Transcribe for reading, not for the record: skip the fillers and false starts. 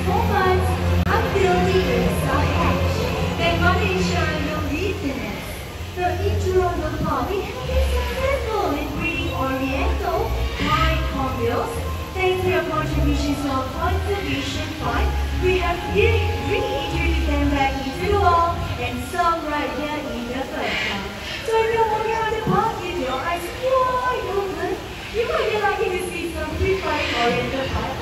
months until the eggs are hatched. Then mother ensures no weakness. The Jurong farm has been successful in breeding Oriental white hornbills. Thanks to your contributions of conservation fund, we have reintroduced them back into the wild and some right here in the first one. So if you're walking around the park with your eyes wide open, you might be lucky to see some free flying Oriental